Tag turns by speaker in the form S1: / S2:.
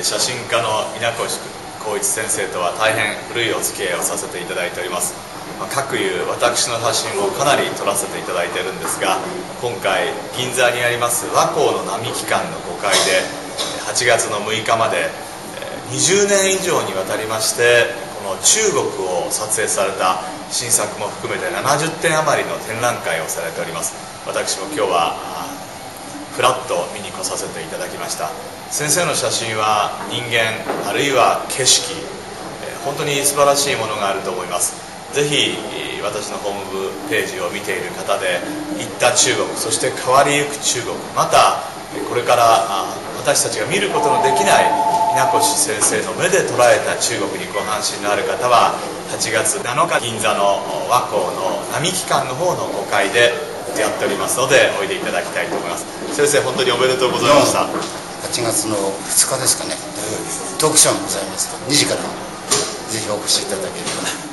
S1: 写真家の稲越光一先生とは大変古いお付き合いをさせていただいております。各有私の写真をかなり撮らせていただいているんですが、今回銀座にあります和光の並木館の5階で8月の6日まで20年以上にわたりましてこの中国を撮影された新作も含めて70点余りの展覧会をされております。私も今日はフラッと見に来させていただきました。先生の写真は人間あるいは景色、本当に素晴らしいものがあると思います。ぜひ私のホームページを見ている方で行った中国、そして変わりゆく中国、またこれから私たちが見ることのできない稲越先生の目で捉えた中国にご関心のある方は8月7日銀座の和光の並木館の方の5階でやっておりますのでおいでいただきたいと思います。先生、本当におめでとうございました。
S2: 8月の2日ですかね、トークショーがございます。2時からぜひお越しいただければ。